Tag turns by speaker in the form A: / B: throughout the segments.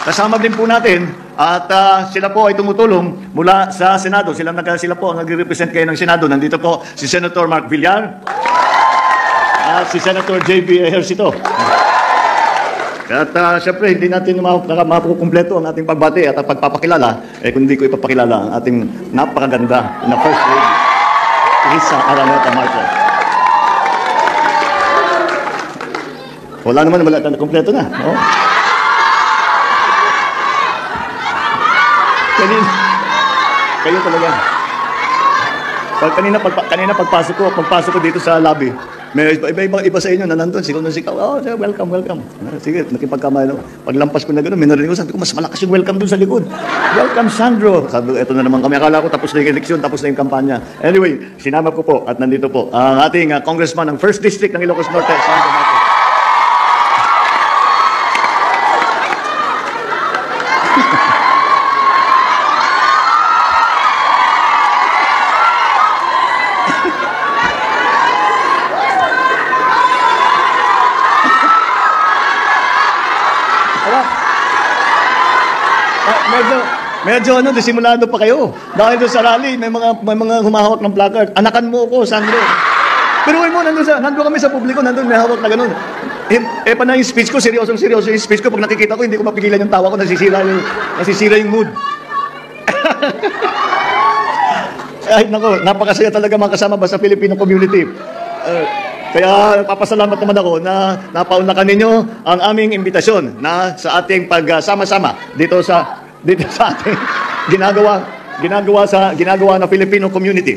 A: kasama din po natin at sila po ay tumutulong mula sa Senado. Sila po ang nagre-represent kayo ng Senado. Nandito po si Senator Mark Villar at si Senator J.B. Ejercito. At syempre, hindi natin mapukumpleto ang ating pagbati at pagpapakilala, kung hindi ko ipapakilala ang ating napakaganda na First Lady, Risa Araneta Marcos. Wala naman, kumpleto na. No? Kayo talaga. Kanina pagpasok ko dito sa lobby, may iba sa inyo na nandun, sigaw na sigaw, oh, welcome. Sige, nakipagkamay. Paglampas ko na gano'n, may narinig ko, sabi ko, mas malakas yung welcome dun sa likod. Welcome, Sandro. Sabi ko, eto na naman kami. Akala ko tapos na yung eleksyon, tapos na yung kampanya. Anyway, sinama ko po at nandito po ang ating congressman ng 1st District ng Ilocos Norte, Sandro Marcos. Medyo disimulado pa kayo. Dahil doon sa rally, may mga humahawak ng placard. Anakan mo ako, Sandro. Pero mo, nandun kami sa publiko, nandun may hawak na ganun. Pa na yung speech ko, seryoso yung speech ko. Pag nakikita ko, hindi ko mapigilan yung tawa ko, nasisira yung mood. Ay, nako, napakasaya talaga makasama ba sa Filipino community. Kaya papasalamat naman ako na napaunlakan ninyo ang aming imbitasyon na sa ating pagsama-sama dito sa ating ginagawa na Filipino community.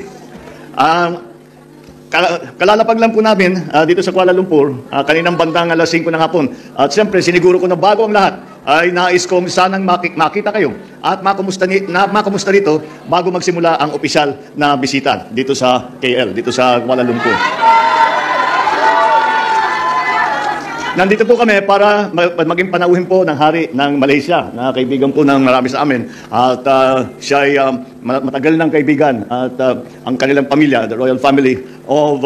A: Kalalapag lang po namin dito sa Kuala Lumpur, kaninang bandang alas 5 ng hapon. At siyempre, siniguro ko na bago ang lahat, ay nais kong sanang makita kayo at makumusta dito bago magsimula ang opisyal na bisita dito sa KL, dito sa Kuala Lumpur. Nandito po kami para maging panauhin po ng hari ng Malaysia, na kaibigan po ng marami sa amin. At siya ay matagal ng kaibigan at ang kanilang pamilya, the royal family of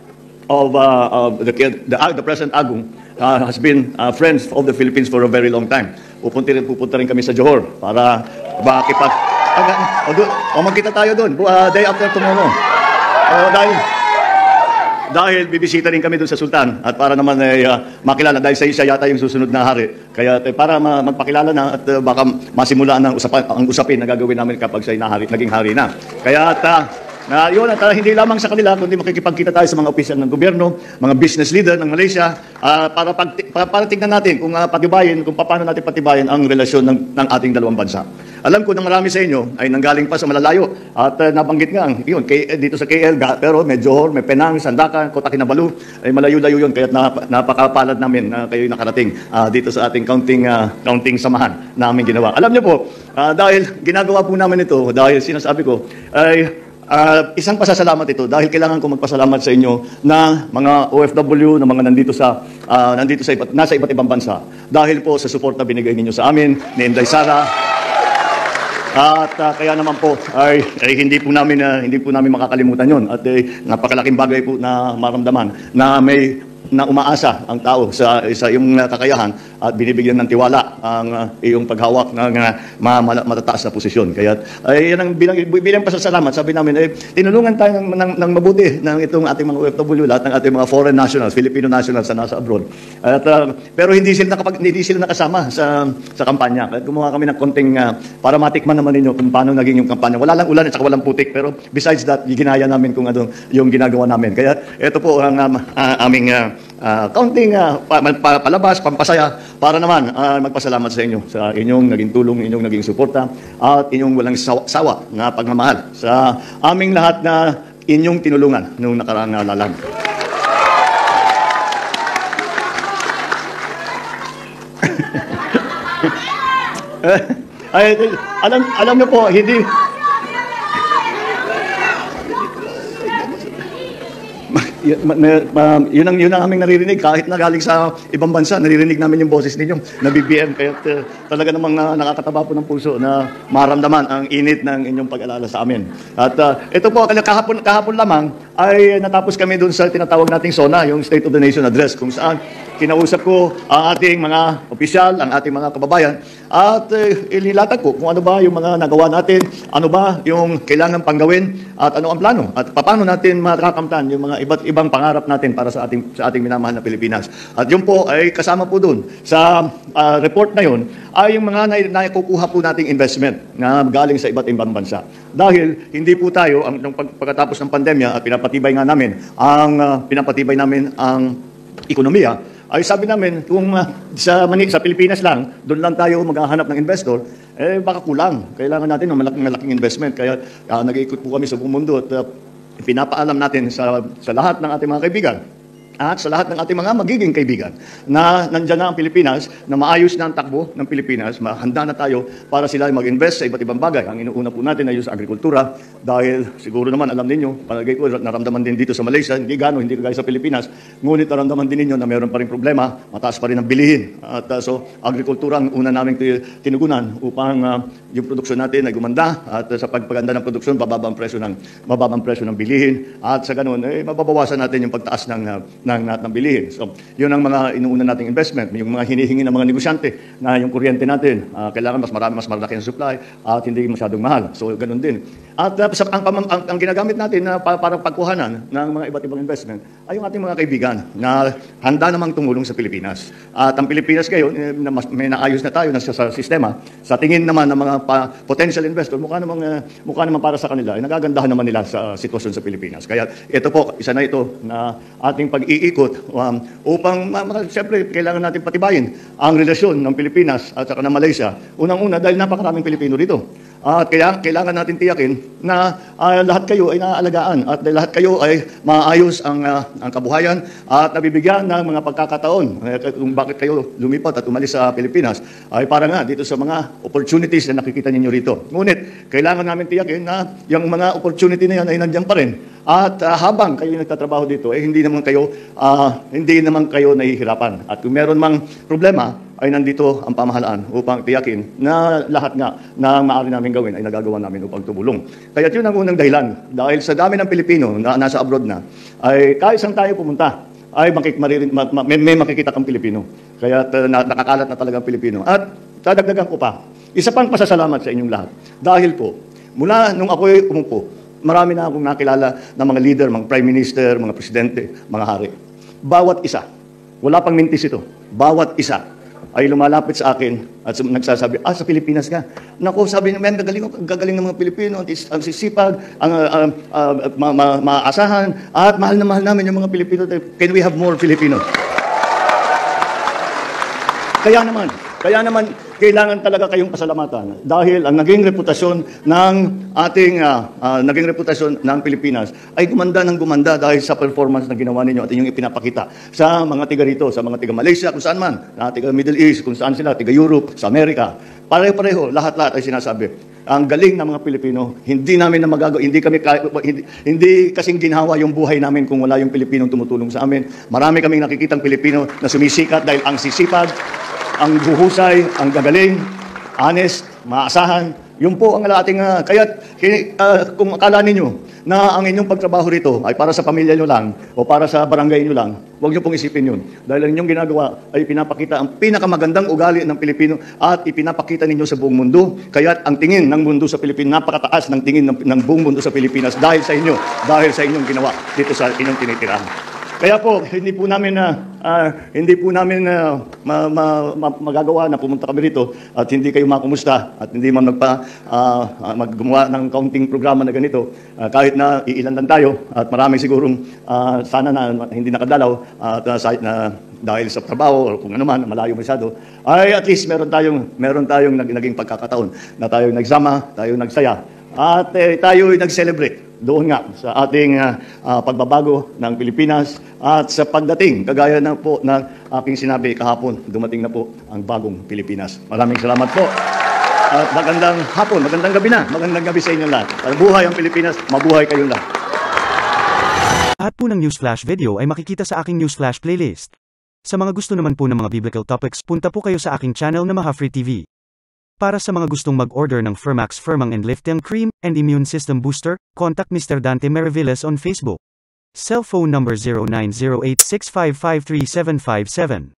A: the President Agong, has been friends of the Philippines for a very long time. Pupunta rin kami sa Johor para magkita tayo doon, day after tomorrow. Dahil bibisita rin kami doon sa Sultan at para naman makilala dahil sa isa yata yung susunod na hari. Kaya para magpakilala na at baka masimulaan ang usapin na gagawin namin kapag siya naging hari na. Kaya yun, hindi lamang sa kanila, kundi makikipagkita tayo sa mga opisyal ng gobyerno, mga business leader ng Malaysia, para tingnan natin kung paano natin patibayin ang relasyon ng ating dalawang bansa. Alam ko na marami sa inyo ay nanggaling pa sa malalayo at nabanggit nga yun, dito sa KL, pero may Johor, may Penang, Sandakan, Kota Kinabalu, ay malayo-layo yun, kaya napakapalad namin na kayo nakarating dito sa ating counting samahan na aming ginawa. Alam niyo po, dahil ginagawa po namin ito, dahil sinasabi ko, ay isang pasasalamat ito dahil kailangan ko magpasalamat sa inyo na mga OFW na mga nasa iba't ibang bansa dahil po sa support na binigay ninyo sa amin ni Inday Sara. At kaya naman po ay hindi po namin makakalimutan yon at napakalaking bagay po na maramdaman na umaasa ang tao sa iyong kakayahan at binibigyan ng tiwala ang iyong paghawak ng matataas na posisyon. Kaya yan ang bilang pasasalamat, sabi namin, tinulungan tayo ng mabuti ng itong ating mga OFW, lahat ng ating mga foreign nationals, Filipino nationals na nasa abroad. Pero hindi sila nakasama sa kampanya. Kaya gumawa kami ng konting para matikman naman ninyo kung paano naging yung kampanya. Wala lang ulan at saka walang putik, pero besides that, ginaya namin kung ano yung ginagawa namin. Kaya ito po ang aming counting palabas, pampasaya, para naman magpasalamat sa inyo sa inyong naging tulong, inyong naging suporta at inyong walang sawa na pagmamahal sa aming lahat na inyong tinulungan noong nakaraang lalang. Alam niyo po, hindi yun ang aming naririnig kahit na galing sa ibang bansa, naririnig namin yung boses ninyo na BBM, kaya talaga namang nakakataba po ng puso na maramdaman ang init ng inyong pag-alala sa amin. At ito po, kahapon lamang ay natapos kami doon sa tinatawag nating SONA, yung State of the Nation Address, kung saan kinausap ko ang ating mga opisyal, ang ating mga kababayan, at inilatag ko kung ano ba yung mga nagawa natin, ano ba yung kailangan panggawin, at ano ang plano, at paano natin makakamtan yung mga iba't ibang pangarap natin para sa ating minamahal na Pilipinas. At yun po ay kasama po doon sa report na yun ay yung mga naikukuha po nating investment na galing sa iba't ibang bansa. Dahil hindi po tayo, pagkatapos ng pandemya at pinapatibay namin ang ekonomiya, ay sabi namin, kung sa Pilipinas lang, doon lang tayo maghahanap ng investor, baka kulang. Kailangan natin ng malaking investment. Kaya nag-iikot po kami sa buong mundo at pinapaalam natin sa lahat ng ating mga kaibigan at sa lahat ng ating mga magiging kaibigan na nandyan na ang Pilipinas, na maayos na ang takbo ng Pilipinas, handa na tayo para sila mag-invest sa iba't ibang bagay. Ang inuuna po natin ay yung sa agrikultura, dahil siguro naman alam ninyo, palagay ko naramdaman din dito sa Malaysia, hindi kagaya sa Pilipinas, ngunit naramdaman din ninyo na mayroon pa rin problema, mataas pa rin ang bilihin. At so agrikultura ang una naming tinugunan upang yung produksyon natin ay gumanda, at sa pagpaganda ng produksyon, mababa ang presyo ng bilihin, at sa ganun, mababawasan natin yung pagtaas ng bilihin. So, yun ang mga inuuna nating investment. Yung mga hinihingi ng mga negosyante na yung kuryente natin, kailangan mas malaki ang supply at hindi masyadong mahal. So, ganun din. At ang ginagamit natin na para pagkuhanan ng mga iba't ibang investment ay yung ating mga kaibigan na handa namang tumulong sa Pilipinas. At ang Pilipinas ngayon, may naayos na tayo sa sistema. Sa tingin naman ng mga potential investor, mukha naman para sa kanila, ay nagagandahan naman nila sa sitwasyon sa Pilipinas. Kaya ito po, isa na ito na ating pag-iikot upang, siyempre, kailangan natin patibayin ang relasyon ng Pilipinas at saka ng Malaysia. Unang-una, dahil napakaraming Pilipino dito. At kaya kailangan natin tiyakin na lahat kayo ay naaalagaan at lahat kayo ay maayos ang kabuhayan at nabibigyan ng mga pagkakataon kung bakit kayo lumipat at umalis sa Pilipinas ay para nga dito sa mga opportunities na nakikita ninyo rito. Ngunit kailangan namin tiyakin na yung mga opportunity na yan ay nandiyan pa rin. At habang kayo nagtatrabaho dito, hindi naman kayo nahihirapan. At kung meron mang problema, ay nandito ang pamahalaan upang tiyakin na lahat nga na maaari namin gawin ay nagagawa namin upang tumulong. Kaya yun ang unang dahilan. Dahil sa dami ng Pilipino na nasa abroad na, ay kahit saan tayo pumunta, ay may makikita kang Pilipino. Kaya nakakalat na talaga ang Pilipino. At dadagdagan ko pa, isa pang pasasalamat sa inyong lahat. Dahil po, mula nung ako'y umupo, marami na akong nakilala ng mga leader, mga prime minister, mga presidente, mga hari. Bawat isa, wala pang mintis ito, bawat isa ay lumalapit sa akin at nagsasabi, sa Pilipinas ka. Naku, sabi niya, gagaling ng mga Pilipino, ang sisipag, ang maasahan, at mahal na mahal namin yung mga Pilipino. Can we have more Filipino? Kaya naman, kailangan talaga kayong pasalamatan dahil ang naging reputasyon ng Pilipinas ay gumanda dahil sa performance na ginawa ninyo at inyong ipinapakita sa mga tiga rito, sa mga tiga Malaysia, kung saan man, tiga Middle East, kung saan sila, tiga Europe, sa Amerika. Pareho-pareho, lahat-lahat ay sinasabi. Ang galing ng mga Pilipino, hindi namin na magagawa, hindi kasing ginhawa yung buhay namin kung wala yung Pilipinong tumutulong sa amin. Marami kaming nakikitang Pilipino na sumisikat dahil ang sisipag, ang buhusay, ang gagaling, honest, maasahan, yun po ang ating, kung akala ninyo na ang inyong pagtrabaho rito ay para sa pamilya nyo lang o para sa barangay nyo lang, huwag nyo pong isipin yun. Dahil ang inyong ginagawa ay pinapakita ang pinakamagandang ugali ng Pilipino at ipinapakita ninyo sa buong mundo. Kaya ang tingin ng mundo sa Pilipinas, napakataas ng tingin ng buong mundo sa Pilipinas dahil sa inyong ginawa dito sa inyong tinitirahan. Kaya po, hindi po namin magagawa na pumunta kami rito at hindi kayo makumusta at hindi man maggumawa ng kaunting programa na ganito. Kahit na iilan lang tayo at maraming sigurong sana na hindi nakadalaw at dahil sa trabaho o kung ano man, malayo masyado, ay at least meron tayong naging pagkakataon na tayong nagsama, tayong nagsaya at tayo nag-celebrate doon nga sa ating pagbabago ng Pilipinas at sa pagdating, kagaya na po na aking sinabi kahapon, dumating na po ang bagong Pilipinas. Maraming salamat po. At magandang hapon, magandang gabi na, magandang gabi sa inyo lahat. Mabuhay ang Pilipinas, mabuhay kayong lahat.
B: Lahat po ng Newsflash video ay makikita sa aking Newsflash playlist. Sa mga gusto naman po ng mga biblical topics, punta po kayo sa aking channel na Mahafree TV. Para sa mga gustong mag-order ng Fermax Firmang and Lifting Cream and Immune System Booster, contact Mr. Dante Meraviles on Facebook. Cell phone number 090865535757.